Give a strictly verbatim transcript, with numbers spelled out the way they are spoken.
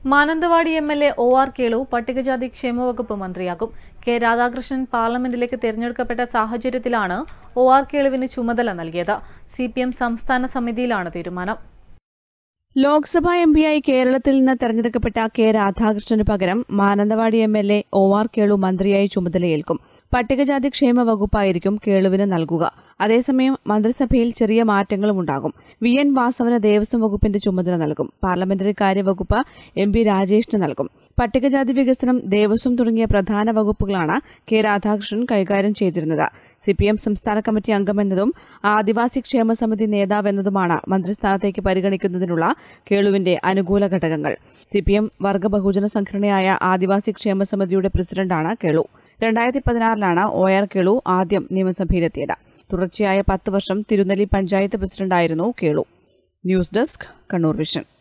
Mananthavady M L A O R Kelu പട്ടികജാതി ക്ഷേമവകുപ്പ് മന്ത്രിയാകും. K Radhakrishnan പാർലമെന്റിലേക്ക് തെരഞ്ഞെടുക്കപ്പെട്ട സാഹചര്യത്തിലാണ് ഒ ആർ കേളുവിന് ചുമതല നൽകിയത്. സി പി എം സംസ്ഥാന സമിതിയിലാണ് തീരുമാനം. ലോക്സഭാ എം പിയായി കേരളത്തിൽ നിന്ന് തെരഞ്ഞെടുക്കപ്പെട്ട കെ രാധാകൃഷ്ണന് പകരം Mananthavady M L A O R Kelu മന്ത്രിയായി ചുമതലയേൽക്കും. പട്ടികജാതി ക്ഷേമ വകുപ്പായിരിക്കും കേളുവിന് നൽകുക. അതേസമയം മന്ത്രിസഭയിൽ ചെറിയ മാറ്റങ്ങളും ഉണ്ടാകും. വി എൻ വാസവന് ദേവസ്വം വകുപ്പിന്റെ ചുമതല നൽകും. പാർലമെന്ററി കാര്യവകുപ്പ് എം പി രാജേഷിന് നൽകും. പട്ടികജാതി വികസനം, ദേവസ്വം തുടങ്ങിയ പ്രധാന വകുപ്പുകളാണ് കെ രാധാകൃഷ്ണൻ കൈകാര്യം ചെയ്തിരുന്നത്. സി പി എം സംസ്ഥാന കമ്മിറ്റി അംഗമെന്നതും ആദിവാസി ക്ഷേമ സമിതി നേതാവെന്നതുമാണ് മന്ത്രിസ്ഥാനത്തേക്ക് പരിഗണിക്കുന്നതിനുള്ള കേളുവിന്റെ അനുകൂല ഘടകങ്ങൾ. സി പി എം വർഗ ബഹുജന സംഘടനയായ ആദിവാസി ക്ഷേമ സമിതിയുടെ പ്രസിഡന്റാണ് കേളു. രണ്ടായിരത്തി പതിനാറിലാണ് ഒ ആർ കേളു ആദ്യം നിയമസഭയിലെത്തിയത്. തുടർച്ചയായ പത്ത് വർഷം തിരുനെല്ലി പഞ്ചായത്ത് പ്രസിഡന്റായിരുന്നു Kelu. News desk, Kannur vision.